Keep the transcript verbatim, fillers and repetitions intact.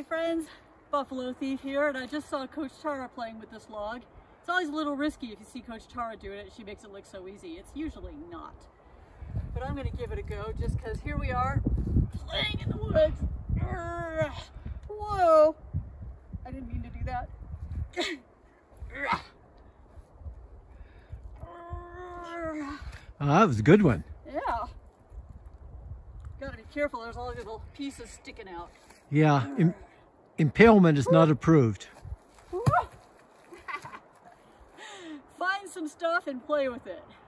Hey friends, Buffalo Thief here, and I just saw Coach Tara playing with this log. It's always a little risky if you see Coach Tara doing it. She makes it look so easy. It's usually not. But I'm going to give it a go just because here we are playing in the woods. Urgh. Whoa! I didn't mean to do that. Oh, that was a good one. Yeah. Gotta be careful, there's all these little pieces sticking out. Yeah, im impalement is not approved. Find some stuff and play with it.